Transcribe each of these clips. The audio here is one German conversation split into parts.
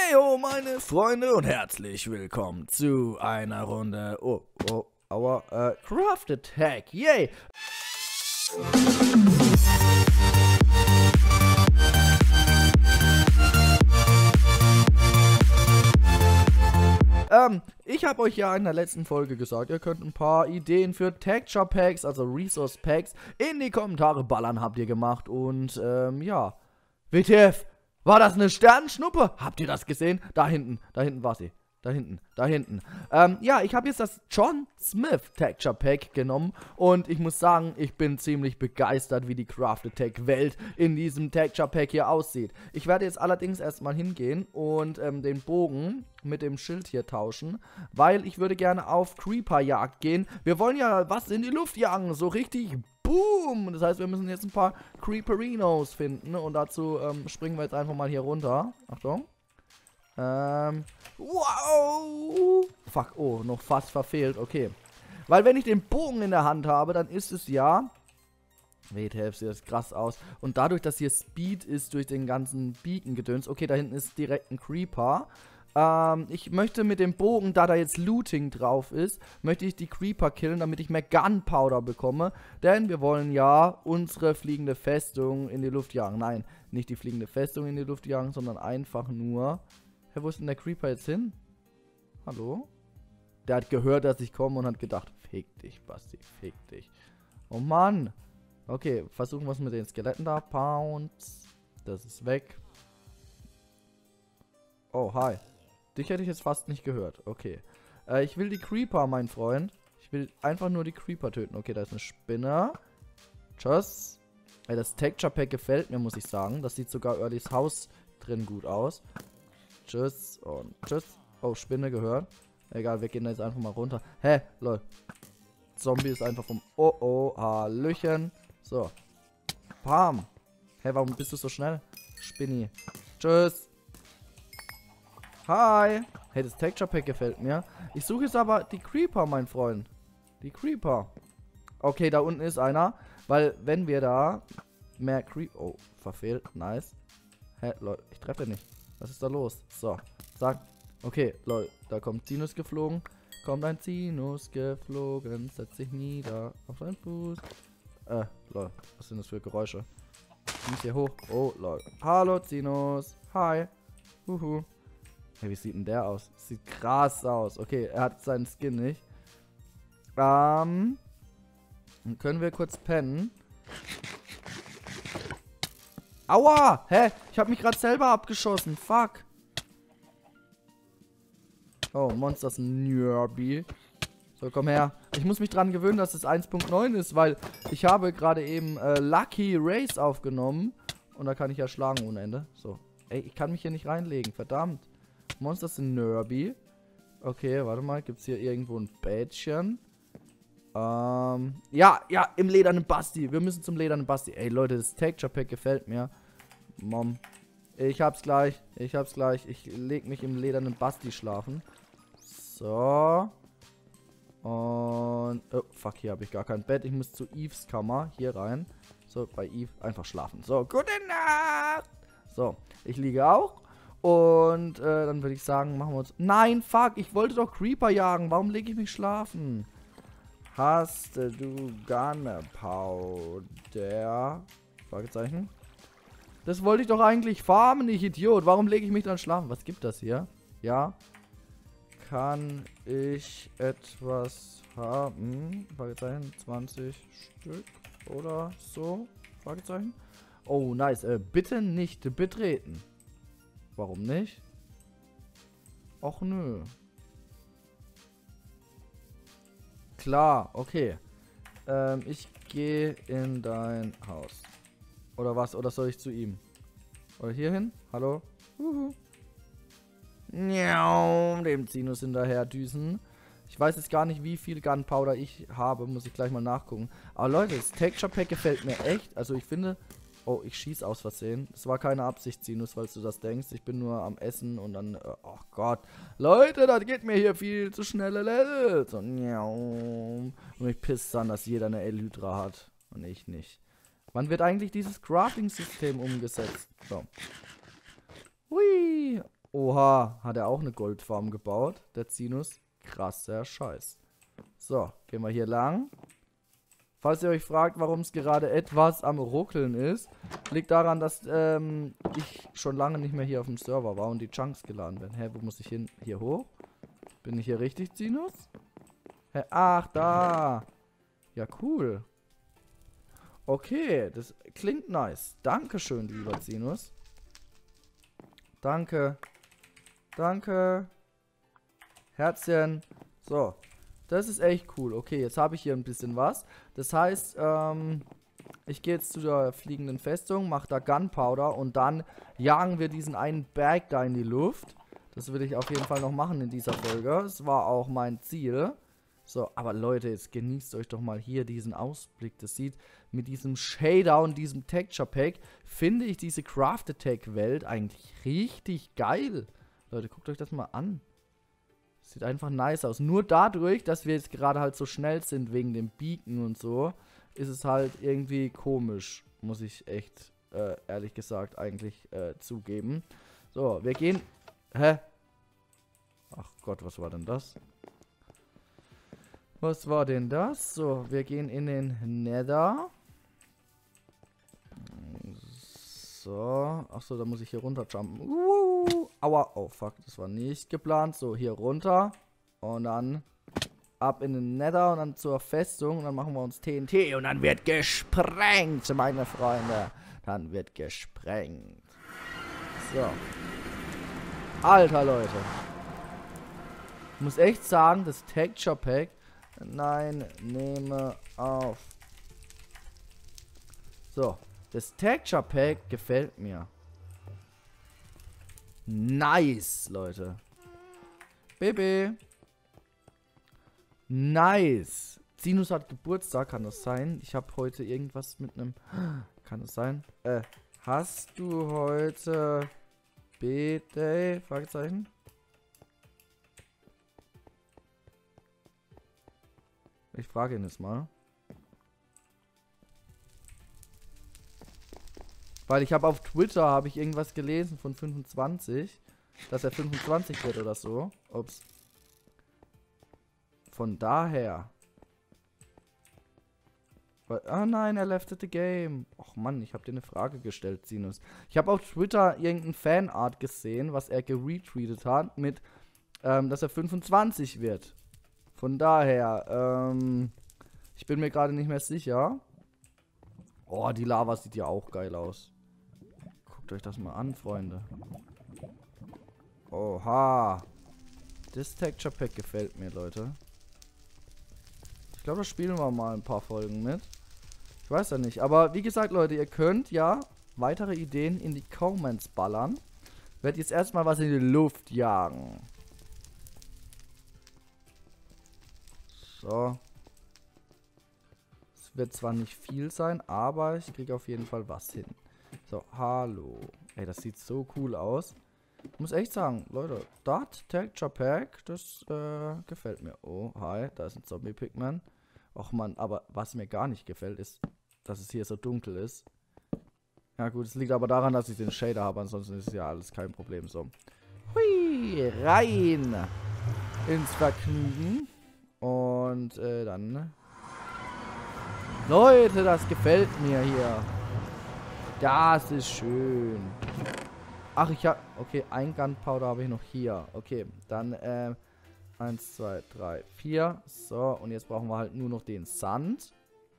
Heyo, meine Freunde, und herzlich willkommen zu einer Runde. Craft Attack. Yay! Ich habe euch ja in der letzten Folge gesagt, ihr könnt ein paar Ideen für Texture Packs, also Resource Packs, in die Kommentare ballern, habt ihr gemacht. Und, ja. WTF, war das eine Sternenschnuppe? Habt ihr das gesehen? Da hinten war sie. Da hinten. Ja, ich habe jetzt das John Smith Texture Pack genommen und ich muss sagen, ich bin ziemlich begeistert, wie die Craft Attack Welt in diesem Texture Pack hier aussieht. Ich werde jetzt allerdings erstmal hingehen und den Bogen mit dem Schild hier tauschen, weil ich würde gerne auf Creeper-Jagd gehen. Wir wollen ja was in die Luft jagen, so richtig boom! Das heißt, wir müssen jetzt ein paar Creeperinos finden und dazu springen wir jetzt einfach mal hier runter. Achtung. Wow! Fuck, oh, noch fast verfehlt, okay. Weil wenn ich den Bogen in der Hand habe, dann ist es ja... WTF, sieht das krass aus. Und dadurch, dass hier Speed ist durch den ganzen Beacon-Gedöns... Okay, da hinten ist direkt ein Creeper. Ich möchte mit dem Bogen, da jetzt Looting drauf ist, möchte ich die Creeper killen, damit ich mehr Gunpowder bekomme. Denn wir wollen ja unsere fliegende Festung in die Luft jagen. Nein, nicht die fliegende Festung in die Luft jagen, sondern einfach nur... Wo ist denn der Creeper jetzt hin? Hallo? Der hat gehört, dass ich komme und hat gedacht, fick dich, Basti, fick dich. Oh Mann. Okay, versuchen wir es mit den Skeletten da. Pounds. Das ist weg. Oh, hi. Dich hätte ich jetzt fast nicht gehört. Okay. Ich will die Creeper, mein Freund. Ich will einfach nur die Creeper töten. Okay, da ist eine Spinne. Tschüss. Ey, das Texture Pack gefällt mir, muss ich sagen. Das sieht sogar Earlys Haus drin gut aus. Tschüss und tschüss. Oh, Spinne gehört. Egal, wir gehen da jetzt einfach mal runter. Hä? Lol. Zombie ist einfach vom... Oh, Hallöchen. So. Bam. Hä, warum bist du so schnell? Spinni. Tschüss. Hi. Hey, das Texture Pack gefällt mir. Ich suche jetzt aber die Creeper, mein Freund. Die Creeper. Okay, da unten ist einer. Weil, wenn wir da mehr Creeper... Oh, verfehlt. Nice. Hä, Leute, ich treffe nicht. Was ist da los? So, zack. Okay, Leute, da kommt Sinus geflogen. Kommt ein Sinus geflogen. Setz dich nieder auf deinen Fuß. Leute, was sind das für Geräusche? Ich muss hier hoch. Oh, Leute. Hallo, Sinus. Hi. Huhu. Hey, wie sieht denn der aus? Sieht krass aus. Okay, er hat seinen Skin nicht. Dann können wir kurz pennen. Aua! Hä? Ich habe mich gerade selber abgeschossen. Fuck. Oh, Monsters Nerby. So, komm her. Ich muss mich dran gewöhnen, dass es 1.9 ist, weil ich habe gerade eben Lucky Race aufgenommen. Und da kann ich ja schlagen ohne Ende. So. Ey, ich kann mich hier nicht reinlegen. Verdammt. Monsters Nerby. Okay, warte mal. Gibt es hier irgendwo ein Bädchen? Ja, im ledernen Basti. Wir müssen zum ledernen Basti. Ey, Leute, das Texture Pack gefällt mir. Mom. Ich hab's gleich. Ich leg mich im ledernen Basti schlafen. So. Und... Oh, fuck, hier habe ich gar kein Bett. Ich muss zu Eves Kammer. Hier rein. So, bei Eve einfach schlafen. So, gute Nacht. So, ich liege auch. Und dann würde ich sagen, machen wir uns... Nein, fuck, ich wollte doch Creeper jagen. Warum lege ich mich schlafen? Hast du Gunpowder? Fragezeichen. Das wollte ich doch eigentlich farmen, ich Idiot. Warum lege ich mich dann schlafen? Was gibt das hier? Ja. Kann ich etwas haben? Fragezeichen. 20 Stück oder so? Fragezeichen. Oh, nice. Bitte nicht betreten. Warum nicht? Och, nö. Klar, okay. Ich gehe in dein Haus. Oder was? Oder soll ich zu ihm? Oder hier hin? Hallo? Dem Sinus hinterher düsen. Ich weiß jetzt gar nicht, wie viel Gunpowder ich habe. Muss ich gleich mal nachgucken. Aber Leute, das Texture Pack gefällt mir echt. Also ich finde... Oh, ich schieße aus Versehen. Das war keine Absicht, Sinus, falls du das denkst. Ich bin nur am Essen und dann... oh Gott. Leute, das geht mir hier viel zu schnelle Levels. Und mich pisst an, dass jeder eine Elytra hat. Und ich nicht. Wann wird eigentlich dieses Crafting-System umgesetzt? So. Hui. Oha, hat er auch eine Goldfarm gebaut, der Zinus. Krasser Scheiß. So, gehen wir hier lang. Falls ihr euch fragt, warum es gerade etwas am Ruckeln ist, liegt daran, dass ich schon lange nicht mehr hier auf dem Server war und die Chunks geladen werden. Hä, wo muss ich hin? Hier hoch? Bin ich hier richtig, Zinus? Hä, ach, da. Ja, cool. Okay, das klingt nice. Dankeschön, lieber Zinus. Danke. Danke. Herzchen. So. Das ist echt cool. Okay, jetzt habe ich hier ein bisschen was. Das heißt, ich gehe jetzt zu der fliegenden Festung, mache da Gunpowder und dann jagen wir diesen einen Berg da in die Luft. Das will ich auf jeden Fall noch machen in dieser Folge. Das war auch mein Ziel. So, aber Leute, jetzt genießt euch doch mal hier diesen Ausblick. Das sieht mit diesem Shader und diesem Texture Pack, finde ich diese Craft Attack Welt eigentlich richtig geil. Leute, guckt euch das mal an. Sieht einfach nice aus. Nur dadurch, dass wir jetzt gerade halt so schnell sind wegen dem Beacon und so, ist es halt irgendwie komisch. Muss ich echt, ehrlich gesagt, eigentlich zugeben. So, wir gehen... Hä? Ach Gott, was war denn das? Was war denn das? So, wir gehen in den Nether. So. Achso, da muss ich hier runterjumpen. Aua. Oh, fuck. Das war nicht geplant. So, hier runter. Und dann ab in den Nether und dann zur Festung. Und dann machen wir uns TNT. Und dann wird gesprengt, meine Freunde. Dann wird gesprengt. So. Alter, Leute. Ich muss echt sagen, das Texture Pack... Nein, nehme auf. So. Das Texture Pack gefällt mir. Nice, Leute. Baby. Nice. Zinus hat Geburtstag, kann das sein? Ich habe heute irgendwas mit einem... Kann das sein? Hast du heute B-Day? Fragezeichen. Ich frage ihn jetzt mal. Weil ich habe auf Twitter habe ich irgendwas gelesen von 25, dass er 25 wird oder so. Ups. Von daher. Ah nein, er lefted the game. Och Mann, ich habe dir eine Frage gestellt, Sinus. Ich habe auf Twitter irgendein Fanart gesehen, was er geretweetet hat mit, dass er 25 wird. Von daher, ich bin mir gerade nicht mehr sicher. Oh, die Lava sieht ja auch geil aus. Guckt euch das mal an, Freunde. Oha. Das Texture Pack gefällt mir, Leute. Ich glaube, da spielen wir mal ein paar Folgen mit. Ich weiß ja nicht. Aber wie gesagt, Leute, ihr könnt ja weitere Ideen in die Comments ballern. Ich werde jetzt erstmal was in die Luft jagen. So. Es wird zwar nicht viel sein, aber ich kriege auf jeden Fall was hin. So, hallo. Ey, das sieht so cool aus. Ich muss echt sagen, Leute, das Texture Pack, das gefällt mir. Oh, hi, da ist ein Zombie-Pigman. Och man, aber was mir gar nicht gefällt, ist, dass es hier so dunkel ist. Ja gut, es liegt aber daran, dass ich den Shader habe, ansonsten ist ja alles kein Problem. So. Hui, rein ins Vergnügen. Und dann... Leute, das gefällt mir hier. Das ist schön. Ach, ich habe... Okay, ein Gunpowder habe ich noch hier. Okay, dann 1, 2, 3, 4. So, und jetzt brauchen wir halt nur noch den Sand.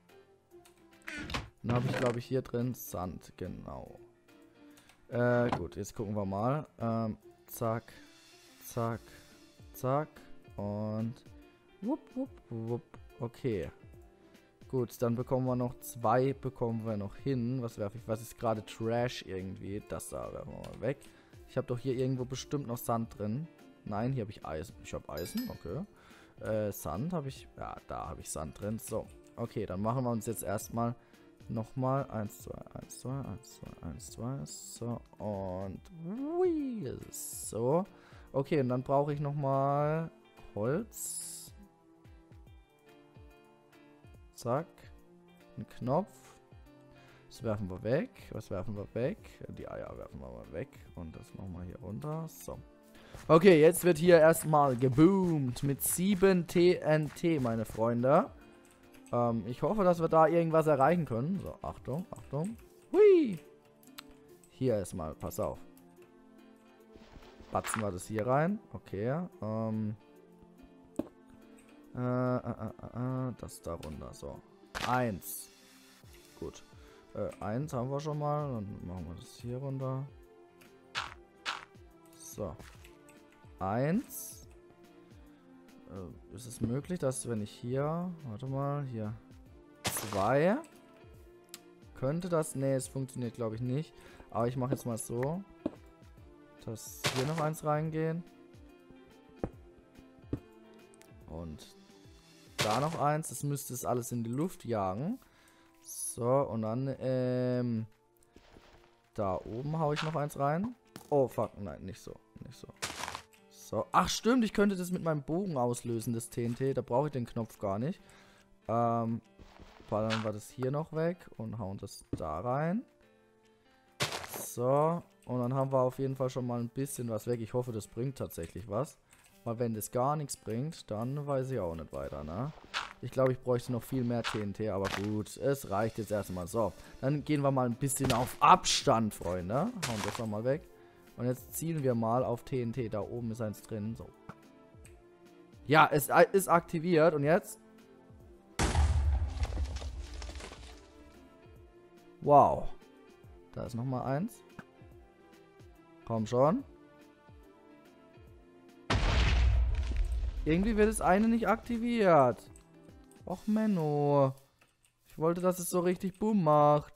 Dann habe ich, glaube ich, hier drin Sand. Genau. Gut, jetzt gucken wir mal. Zack, zack, zack. Und... Wupp, wupp, wupp. Okay. Gut, dann bekommen wir noch 2, bekommen wir noch hin. Was werfe ich? Was ist gerade Trash irgendwie? Das da werfen wir mal weg. Ich habe doch hier irgendwo bestimmt noch Sand drin. Nein, hier habe ich Eisen. Ich habe Eisen, okay. Sand habe ich... Ja, da habe ich Sand drin. So, okay, dann machen wir uns jetzt erstmal nochmal 1, 2, 1, 2, 1, 2, 1, 2. So, und... So. Okay, und dann brauche ich nochmal Holz. Zack. Ein Knopf. Das werfen wir weg. Was werfen wir weg? Die Eier werfen wir mal weg. Und das machen wir hier runter. So. Okay, jetzt wird hier erstmal geboomt mit 7 TNT, meine Freunde. Ich hoffe, dass wir da irgendwas erreichen können. So, Achtung, Achtung. Hui! Hier erstmal, pass auf. Batzen wir das hier rein. Okay, das da runter. So. 1. Gut. 1 haben wir schon mal. Dann machen wir das hier runter. So. 1. Ist es möglich, dass wenn ich hier... Warte mal, hier. 2. Könnte das... Nee, es funktioniert glaube ich nicht. Aber ich mache jetzt mal so. Dass hier noch 1 reingehen. Und da noch 1. Das müsste es alles in die Luft jagen. So, und dann, da oben haue ich noch 1 rein. Oh, fuck, nein, nicht so, nicht so. So, ach stimmt, ich könnte das mit meinem Bogen auslösen, das TNT. Da brauche ich den Knopf gar nicht. Ballern wir das hier noch weg und hauen das da rein. So, und dann haben wir auf jeden Fall schon mal ein bisschen was weg. Ich hoffe, das bringt tatsächlich was. Weil wenn das gar nichts bringt, dann weiß ich auch nicht weiter, ne? Ich glaube, ich bräuchte noch viel mehr TNT, aber gut, es reicht jetzt erstmal. So, dann gehen wir mal ein bisschen auf Abstand, Freunde. Hauen das nochmal weg. Und jetzt zielen wir mal auf TNT. Da oben ist eins drin. So. Ja, es ist aktiviert. Und jetzt? Wow. Da ist nochmal eins. Komm schon. Irgendwie wird das eine nicht aktiviert. Och, Menno. Ich wollte, dass es so richtig Boom macht.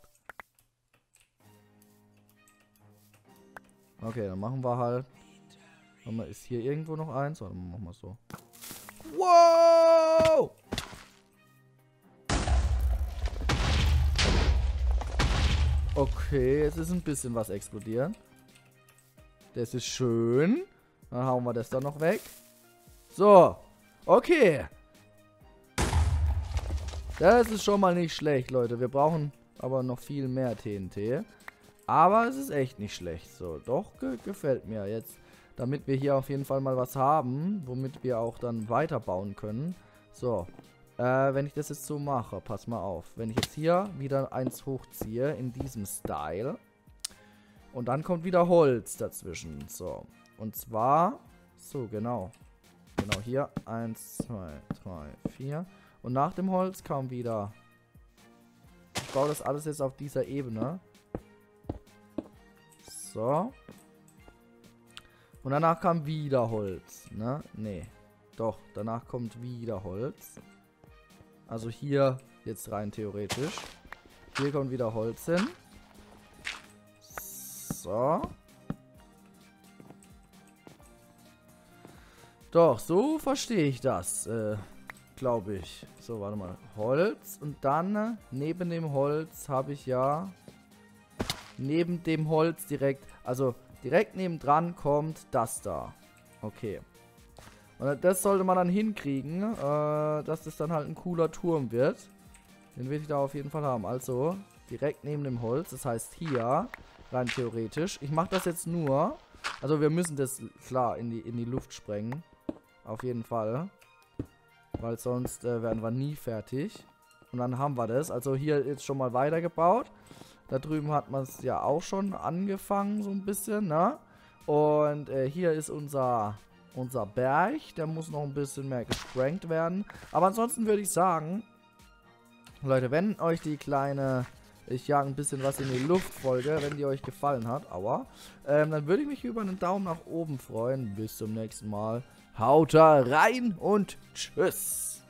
Okay, dann machen wir halt. Warte mal, ist hier irgendwo noch eins? Warte mal, machen wir so. Wow! Okay, es ist ein bisschen was explodieren. Das ist schön. Dann hauen wir das dann noch weg. So. Okay. Das ist schon mal nicht schlecht, Leute. Wir brauchen aber noch viel mehr TNT. Aber es ist echt nicht schlecht. So, doch, gefällt mir jetzt. Damit wir hier auf jeden Fall mal was haben, womit wir auch dann weiterbauen können. So, wenn ich das jetzt so mache, pass mal auf. Wenn ich jetzt hier wieder eins hochziehe, in diesem Style. Und dann kommt wieder Holz dazwischen. So, und zwar, so, genau. Genau hier, 1, 2, 3, 4. Und nach dem Holz kam wieder... Ich baue das alles jetzt auf dieser Ebene. So. Und danach kam wieder Holz, ne? Nee. Doch, danach kommt wieder Holz. Also hier jetzt rein theoretisch. Hier kommt wieder Holz hin. So. Doch, so verstehe ich das, glaube ich. So, warte mal. Holz und dann neben dem Holz habe ich ja... Neben dem Holz direkt, also direkt nebendran kommt das da. Okay. Und das sollte man dann hinkriegen, dass das dann halt ein cooler Turm wird. Den will ich da auf jeden Fall haben. Also direkt neben dem Holz, das heißt hier, rein theoretisch. Ich mache das jetzt nur, also wir müssen das klar in die Luft sprengen. Auf jeden Fall. Weil sonst werden wir nie fertig. Und dann haben wir das. Also hier jetzt schon mal weitergebaut. Da drüben hat man es ja auch schon angefangen, so ein bisschen, ne? Und hier ist unser Berg. Der muss noch ein bisschen mehr gesprengt werden. Aber ansonsten würde ich sagen, Leute, wenn euch die kleine, ich jage ein bisschen was in die Luft Folge, wenn die euch gefallen hat, aua, dann würde ich mich über einen Daumen nach oben freuen. Bis zum nächsten Mal. Haut rein und tschüss.